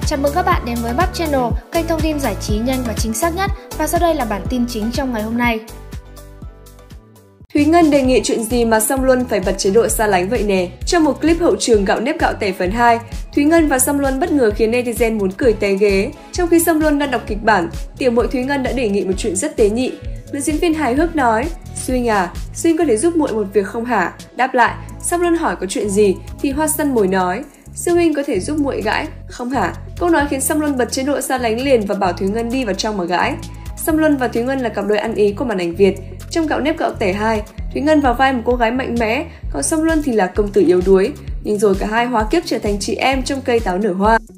Chào mừng các bạn đến với Bắp Channel, kênh thông tin giải trí nhanh và chính xác nhất. Và sau đây là bản tin chính trong ngày hôm nay. Thúy Ngân đề nghị chuyện gì mà Song Luân phải bật chế độ xa lánh vậy nè? Trong một clip hậu trường Gạo Nếp Gạo Tẻ phần 2, Thúy Ngân và Song Luân bất ngờ khiến netizen muốn cười té ghế. Trong khi Song Luân đang đọc kịch bản, tiểu muội Thúy Ngân đã đề nghị một chuyện rất tế nhị. Nữ diễn viên hài hước nói: "Swing à, Swing có thể giúp muội một việc không hả?" Đáp lại, Song Luân hỏi có chuyện gì thì Hoa Sân Mồi nói: "Sư huynh có thể giúp muội gãi không hả?" Câu nói khiến Song Luân bật chế độ xa lánh liền và bảo Thúy Ngân đi vào trong mà gãi. Song Luân và Thúy Ngân là cặp đôi ăn ý của màn ảnh Việt. Trong Gạo Nếp Gạo Tẻ 2, Thúy Ngân vào vai một cô gái mạnh mẽ, còn Song Luân thì là công tử yếu đuối. Nhưng rồi cả hai hóa kiếp trở thành chị em trong Cây Táo Nở Hoa.